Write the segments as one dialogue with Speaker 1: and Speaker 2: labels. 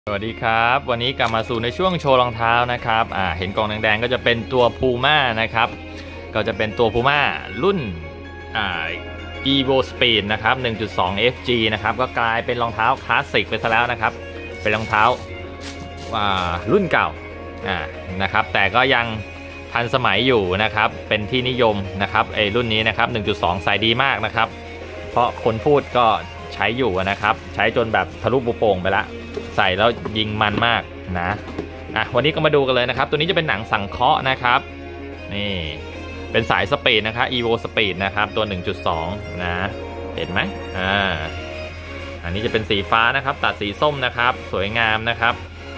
Speaker 1: สวัสดีครับวันนี้กลับมาสู่ในช่วงโชว์รองเท้านะครับเห็นกล่องแดงๆก็จะเป็นตัว Puma นะครับก็จะเป็นตัว Puma รุ่นEvo Speed นะครับ 1.2 FG นะครับก็กลายเป็นรองเท้าคลาสสิกไปซะแล้วนะครับเป็นรองเท้ารุ่นเก่านะครับแต่ก็ยังทันสมัยอยู่นะครับเป็นที่นิยมนะครับรุ่นนี้นะครับ 1.2 ใส่ดีมากนะครับเพราะคนพูดก็ใช้อยู่นะครับใช้จนแบบทะลุปุโป่งไปละใส่แล้วยิงมันมากนะวันนี้ก็มาดูกันเลยนะครับตัวนี้จะเป็นหนังสังเคราะห์นะครับนี่เป็นสายสปีดนะครับ Evo Speed นะครับตัว 1.2 นะเห็นไหมอันนี้จะเป็นสีฟ้านะครับตัดสีส้มนะครับสวยงามนะครับ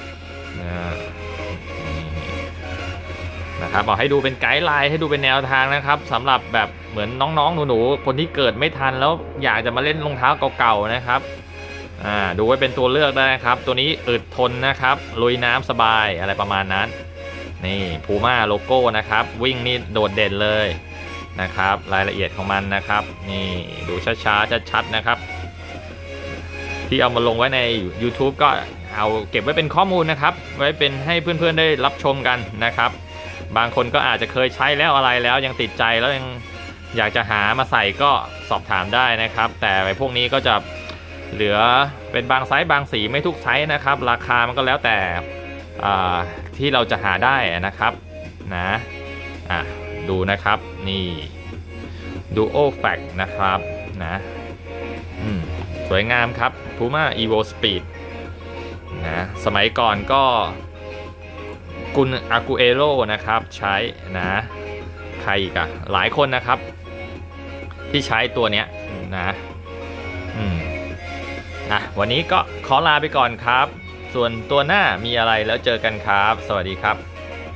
Speaker 1: นะครับบอกให้ดูเป็นไกด์ไลน์ให้ดูเป็นแนวทางนะครับสำหรับแบบเหมือนน้องๆหนูๆคนที่เกิดไม่ทันแล้วอยากจะมาเล่นรองเท้าเก่าๆนะครับดูไว้เป็นตัวเลือกได้นะครับตัวนี้อึดทนนะครับลุยน้ำสบายอะไรประมาณนั้นนี่พูม่าโลโก้นะครับวิ่งนี่โดดเด่นเลยนะครับรายละเอียดของมันนะครับนี่ดูช้าๆชัดๆนะครับที่เอามาลงไว้ใน YouTube ก็เอาเก็บไว้เป็นข้อมูลนะครับไว้เป็นให้เพื่อนๆได้รับชมกันนะครับบางคนก็อาจจะเคยใช้แล้วอะไรแล้วยังติดใจแล้วยังอยากจะหามาใส่ก็สอบถามได้นะครับแต่ไอ้พวกนี้ก็จะเหลือเป็นบางไซส์บางสีไม่ทุกไซส์นะครับราคามันก็แล้วแต่ที่เราจะหาได้นะครับนะดูนะครับนี่ Duo Fact นะครับนะสวยงามครับ Puma Evo Speed นะสมัยก่อนก็กุนอากูเอโร่นะครับใช้นะใครอีกหลายคนนะครับที่ใช้ตัวเนี้ยนะวันนี้ก็ขอลาไปก่อนครับส่วนตัวหน้ามีอะไรแล้วเจอกันครับสวัสดีครับ